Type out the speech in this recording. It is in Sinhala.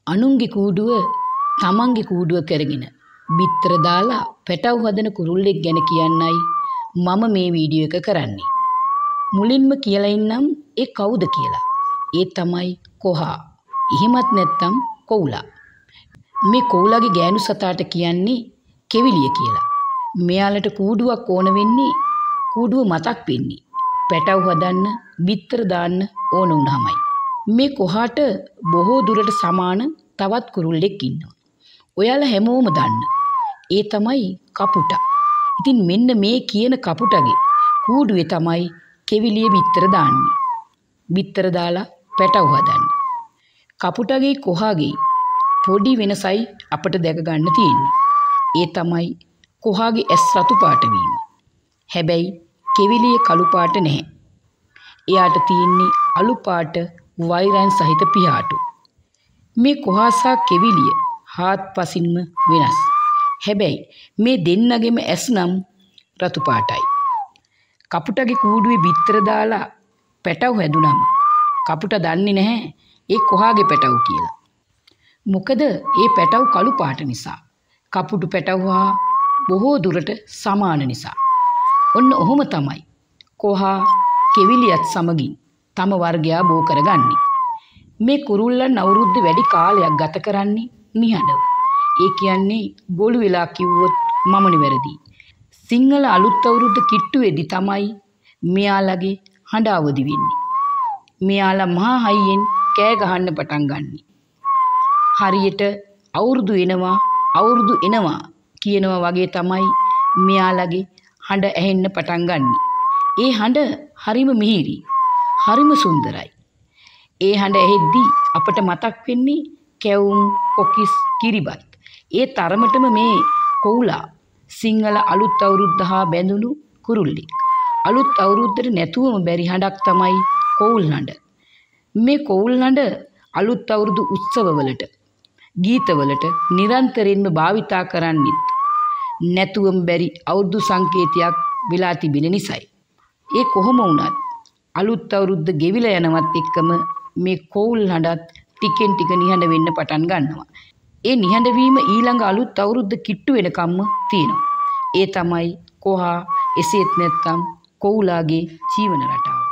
අනුන්ගේ කූඩුව තමන්ගේ කූඩුව කරගෙන බිත්තර දාලා පැටව හදන කුරුල්ලෙක් ගැන කියන්නයි මම මේ වීඩියෝ එක කරන්නේ. මුලින්ම කියලා ඉන්නම් ඒ කවුද කියලා. ඒ තමයි කොහා. එහෙමත් නැත්නම් කොවුලා. මේ කොවුලාගේ ගෑනු සතාට කියන්නේ කෙවිලිය කියලා. මෙයාලට කූඩුවක් ඕන වෙන්නේ කූඩුව මතක් වෙන්නේ. පැටව හදන්න බිත්තර දාන්න ඕන වුණාමයි. මේ කොහාට බොහෝ දුරට සමාන තවත් කුරුල්ලෙක් ඉන්නවා. ඔයාලා හැමෝම දන්න. ඒ තමයි කපුටා. ඉතින් මෙන්න මේ කියන කපුටගේ කූඩුවේ තමයි කෙවිලිය බිත්තර දාන්නේ. බිත්තර දාලා පැටව හදන්නේ. කපුටගේ කොහාගේ පොඩි වෙනසයි අපිට දැක ගන්න තියෙන්නේ. ඒ තමයි කොහාගේ ඇස් රතු පාට වීම. හැබැයි කෙවිලිය කළු පාට නැහැ. එයාට තියෙන්නේ අලු පාට වෛරයන් සහිත පිහාටු. මේ කොහාසා කෙවිලිය හාත්පසින්ම වෙනස්. හැබැයි මේ දෙන්නගෙම ඇස් නම් රතු පාටයි. කපුටගේ කූඩුවේ බිත්තර දාලා පැටව හැදුනම කපුට දන්නේ නැහැ ඒ කොහාගේ පැටව කියලා. මොකද ඒ පැටව කළු පාට නිසා. කපුටු පැටව හා බොහෝ දුරට සමාන නිසා. ඔන්න ඔහොම තමයි කොහා කෙවිලියත් සමගින් තම වර්ගයා බෝ කරගන්නේ. මේ කුරුල්ලන් අවුරුද්ද වැඩි කාලයක් ගත කරන්නේ නිහඬව. ඒ කියන්නේ බොළු වෙලා කිව්වොත් මම නිවැරදි. සිංහල අලුත් අවුරුද්ද කිට්ටු වෙදි තමයි මෙයාලගේ හඬ අවදි වෙන්නේ. මෙයාලා මහා හයියෙන් කෑ ගහන්න පටන් ගන්නෙ. හරියට අවුරුදු එනවා කියනවා වගේ තමයි මෙයාලගේ හඬ ඇහෙන්න පටන් ගන්නෙ. ඒ හඬ හරිම මිහිරි, හරිම සුන්දරයි. ඒ හඬ ඇහෙද්දී අපට මතක් වෙන්නේ කැවුම්, කොකිස්, කිරිබත්. ඒ තරමටම මේ කොවුලා සිංහල අලුත් අවුරුද්ද හා බැඳුණු කුරුල්ලෙක්. අලුත් අවුරුද්දට නැතුවම බැරි හඬක් තමයි කොවුල් හඬ. මේ කොවුල් හඬ අලුත් අවුරුදු උත්සවවලට, ගීතවලට නිරන්තරයෙන්ම භාවිතා කරන්නෙත් නැතුවම බැරි අවුරුදු සංකේතයක් වෙලා තිබෙන නිසායි. ඒ කොහොම වුණත් අලුත් අවුරුද්ද ගෙවිලා යනවත් එක්කම මේ කොවුල් හඬත් ටිකෙන් ටික නිහඬ වෙන්න පටන් ගන්නවා. ඒ නිහඬ වීම ඊළඟ අලුත් අවුරුද්ද කිට්ටු වෙනකම්ම තියෙනවා. ඒ තමයි කොහා එසේත් නැත්නම් කොවුලාගේ ජීවන රටාව.